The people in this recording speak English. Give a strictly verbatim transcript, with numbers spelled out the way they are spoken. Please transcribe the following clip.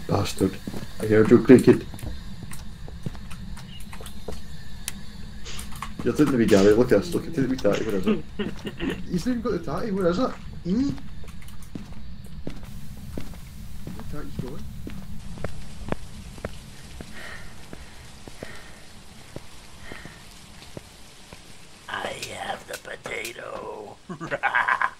Bastard. I heard you creaking. You're taking the wee Gary, look at this, look at the wee tatty, where is it? He's not even got the tatty, where is it? Mm. The tatty's going. I have the potato.